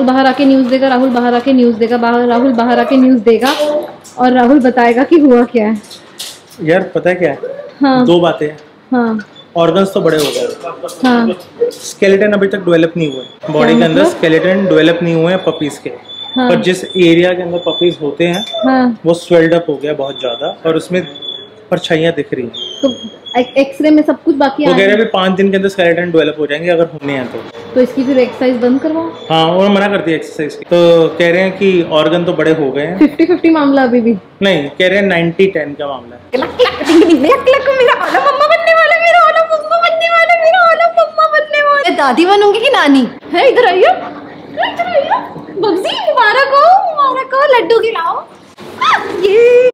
बाहर आके न्यूज़ देगा, राहुल बाहर आके न्यूज़ देगा, राहुल बाहर आके न्यूज़ देगा और राहुल बताएगा कि हुआ क्या है। यार पता है क्या है? हाँ। 2 बातें हैं। हाँ। ऑर्गन्स तो बड़े हो गए। हाँ। स्केलेटन अभी तक डेवलप नहीं हुए, बॉडी के अंदर स्केलेटन डेवलप नहीं हुए हैं पपीज के। हाँ। पर जिस एरिया के अंदर पपीज होते हैं, हाँ, वो स्वेल्ड अप हो गया बहुत ज्यादा और उसमें परछाइयाँ दिख रही हैं। तो एक्सरे में सब कुछ बाकी वो कह रहे हैं 5 दिन के अंदर स्केलेटन डेवलप हो जाएंगे अगर होने हैं तो इसकी फिर एक्सरसाइज बंद करवाओ। हाँ, वो मना करती है एक्सरसाइज की। तो कह रहे हैं कि ऑर्गन तो बड़े हो गए हैं। 50-50 मामला अभी भी नहीं, कह रहे हैं 90-10 का मामला है। दादी बनूंगी कि नानी है? इधर आइए, इधर आइए। बब्जी मुबारक हो, लड्डू खिलाओ। ये